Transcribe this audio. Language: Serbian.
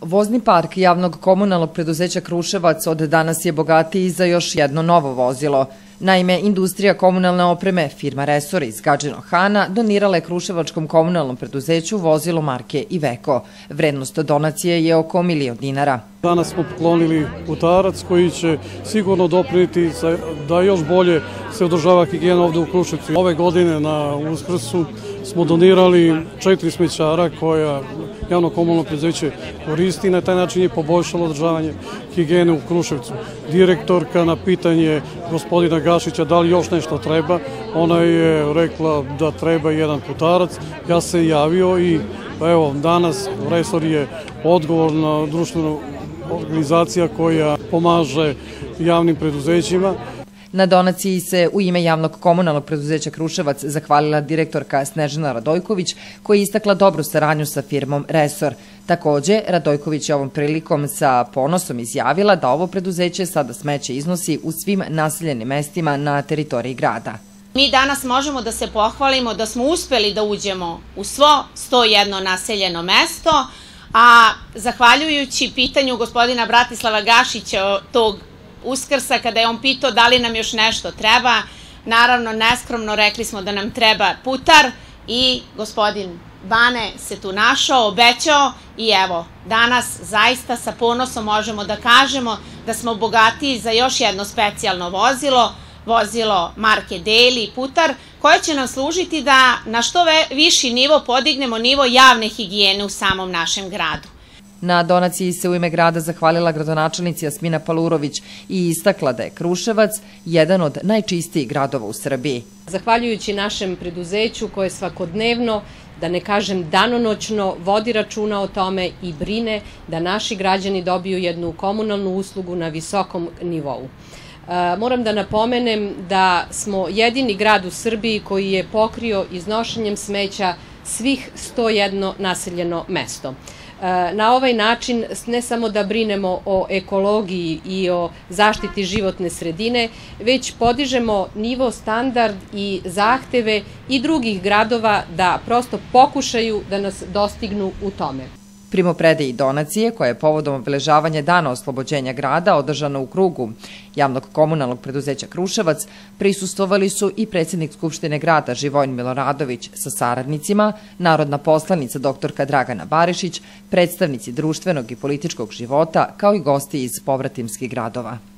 Vozni park javnog komunalnog preduzeća Kruševac od danas je bogatiji za još jedno novo vozilo. Naime, industrija komunalne opreme, firma Resor iz Gadžinog Hana, donirala je Kruševačkom komunalnom preduzeću vozilo marke Iveco. Vrednost donacije je oko $1.000.000. Danas smo poklonili putarac koji će sigurno doprinijeti da još bolje se održava higijena ovde u Kruševcu. Ove godine na Uskrsu smo donirali 4 smećara koja javno komunalno preduzeće koristi i na taj način je poboljšalo održavanje higijene u Kruševcu. Direktorka na pitanje gospodina Gašića da li još nešto treba, ona je rekla da treba jedan putarac. Ja se javio i evo danas Resor je odgovorna društvena organizacija koja pomaže javnim preduzećima. Na donaciji se u ime javnog komunalnog preduzeća Kruševac zahvalila direktorka Snežana Radojković koja je istakla dobru saradnju sa firmom Resor. Takođe, Radojković je ovom prilikom sa ponosom izjavila da ovo preduzeće sada smeće iznosi u svim naseljenim mestima na teritoriji grada. Mi danas možemo da se pohvalimo da smo uspeli da uđemo u svo 101 naseljeno mesto, a zahvaljujući pitanju gospodina Bratislava Gašića tog Uskrsa, kada je on pitao da li nam još nešto treba, naravno neskromno rekli smo da nam treba putar i gospodin Bane se tu našao, obećao i evo, danas zaista sa ponosom možemo da kažemo da smo bogatiji za još jedno specijalno vozilo, vozilo marke Daily putar, koje će nam služiti da na što viši nivo podignemo nivo javne higijene u samom našem gradu. Na donaciji se u ime grada zahvalila gradonačelnica Jasmina Palurović i istakla da je Kruševac jedan od najčistijih gradova u Srbiji. Zahvaljujući našem preduzeću koje svakodnevno, da ne kažem danonoćno, vodi računa o tome i brine da naši građani dobiju jednu komunalnu uslugu na visokom nivou. Moram da napomenem da smo jedini grad u Srbiji koji je pokrio iznošenjem smeća svih 101 naseljeno mesto. Na ovaj način ne samo da brinemo o ekologiji i o zaštiti životne sredine, već podižemo nivo, standard i zahteve i drugih gradova da prosto pokušaju da nas dostignu u tome. Primopredaji donacije, koja je povodom obeležavanja Dana oslobođenja grada održana u krugu javnog komunalnog preduzeća Kruševac, prisustvovali su i predsjednik Skupštine grada Živojin Miloradović sa saradnicima, narodna poslanica doktorka Dragana Barišić, predstavnici društvenog i političkog života, kao i gosti iz povratimskih gradova.